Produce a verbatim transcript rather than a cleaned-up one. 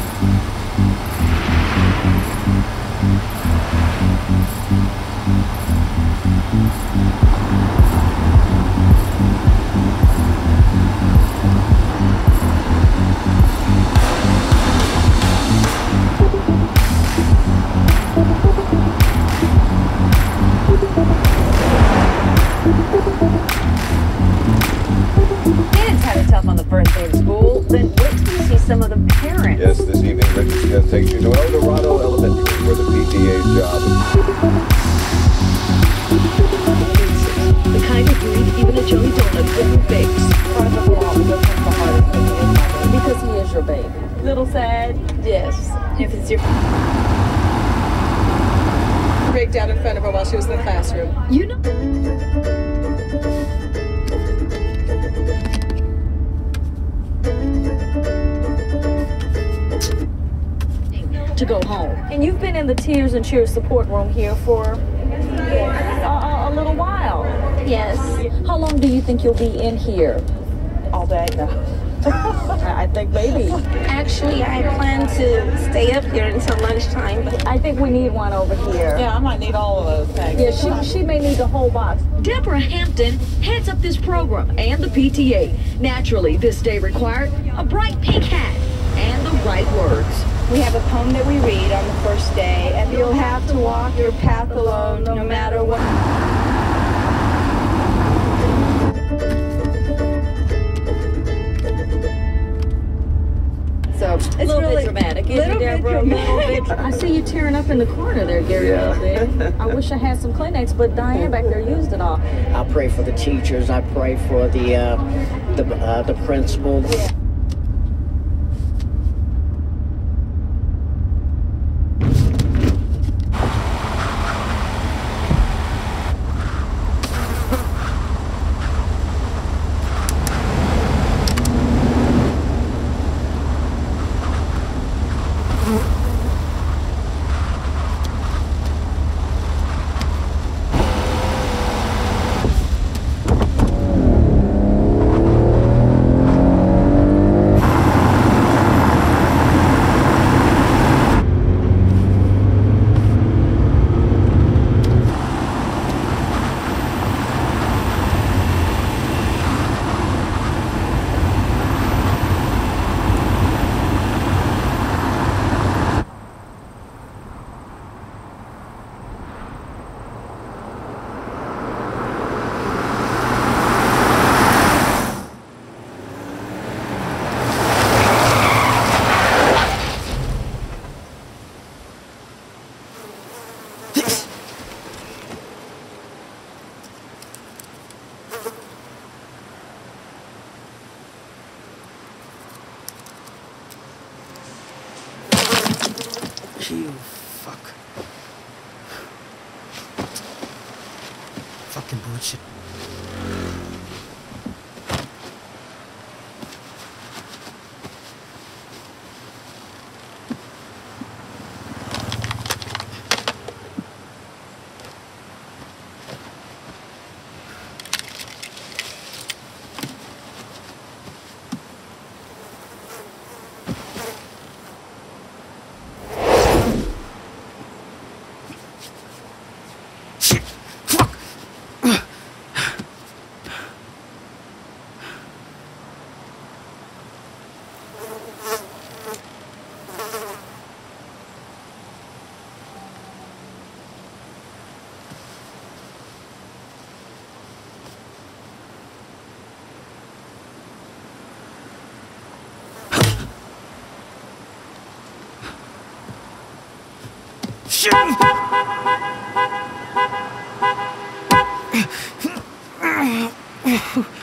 Kids had it tough on the first day of school, then wait till you see some of the parents. Yes, this evening, Richard Smith takes you to El Dorado Elementary, where the P T A's job The kind of grief even a Joey Donut couldn't fix. Because he is your baby. Little sad? Yes. If it's your... break down in front of her while she was in the classroom. You know... to go home. And you've been in the Tears and Cheers support room here for a, a, a little while. Yes. How long do you think you'll be in here? All day. No. I think maybe. Actually, I plan to stay up here until lunchtime, but I think we need one over here. Yeah, I might need all of those things. Yeah, she, she may need the whole box. Deborah Hampton heads up this program and the P T A. Naturally, this day required a bright pink hat and the right words. we have a poem that we read on the first day, and you'll have to walk your path alone no matter what. So it's It's a little really bit dramatic, isn't little it, bit Deborah? A little bit. dramatic. I see you tearing up in the corner there, Gary. Yeah. A little bit. I wish I had some Kleenex, but Diane back there used it all. I pray for the teachers. I pray for the uh, the uh, the principal. You fuck. Fucking bullshit. Shit!